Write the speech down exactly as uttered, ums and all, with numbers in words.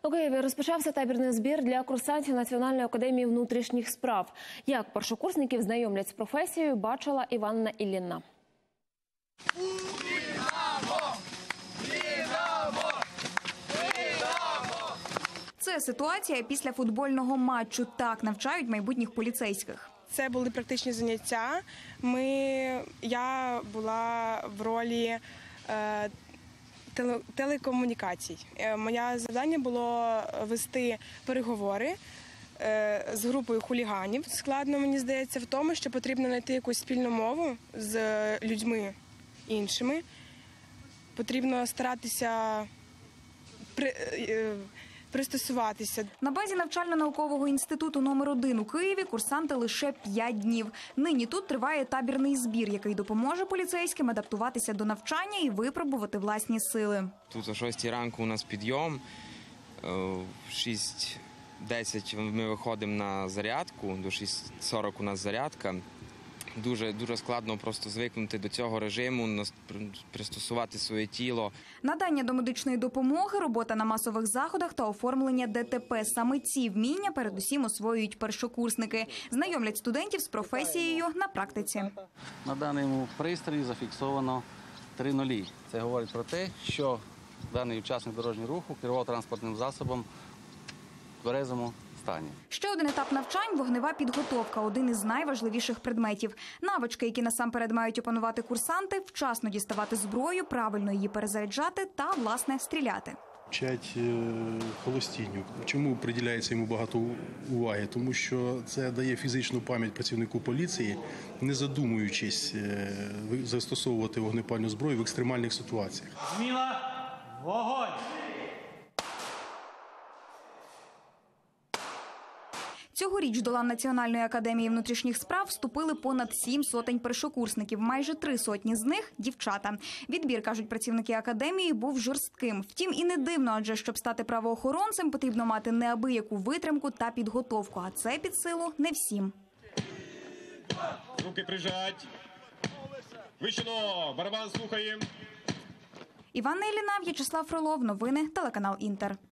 У Києві розпочався табірний збір для курсантів Національної академії внутрішніх справ. Як першокурсників знайомлять з професією, бачила Іванна Ілліна. Це ситуація після футбольного матчу. Так навчають майбутніх поліцейських. Це були практичні заняття. Ми, я була в ролі е, теле, телекомунікацій. Е, моє завдання було вести переговори е, з групою хуліганів. Складно, мені здається, в тому, що потрібно знайти якусь спільну мову з людьми іншими. Потрібно старатися при, е, пристосуватися. На базі навчально-наукового інституту номер один у Києві курсанти лише п'ять днів. Нині тут триває табірний збір, який допоможе поліцейським адаптуватися до навчання і випробувати власні сили. Тут о шостій ранку у нас підйом, в шість десять ми виходимо на зарядку, до шість сорок у нас зарядка. Дуже, дуже складно просто звикнути до цього режиму, пристосувати своє тіло. Надання домедичної допомоги, робота на масових заходах та оформлення ДТП. Саме ці вміння передусім освоюють першокурсники. Знайомлять студентів з професією на практиці. На даному пристрої зафіксовано три нулі. Це говорить про те, що даний учасник дорожнього руху керував транспортним засобом в тверезому стані. Ще один етап навчань – вогнева підготовка – один із найважливіших предметів. Навички, які насамперед мають опанувати курсанти – вчасно діставати зброю, правильно її перезаряджати та, власне, стріляти. Вчать холостінню. Чому приділяється йому багато уваги? Тому що це дає фізичну пам'ять працівнику поліції, не задумуючись застосовувати вогнепальну зброю в екстремальних ситуаціях. Зміна, вогонь! Цьогоріч до лав Національної академії внутрішніх справ вступили понад сім сотень першокурсників. Майже три сотні з них – дівчата. Відбір, кажуть працівники академії, був жорстким. Втім, і не дивно, адже щоб стати правоохоронцем, потрібно мати неабияку витримку та підготовку. А це під силу не всім. Руки прижать. Вищено. Барабан слухаємо. Іванна Ілліна, В'ячеслав Фролов. Новини. Телеканал Інтер.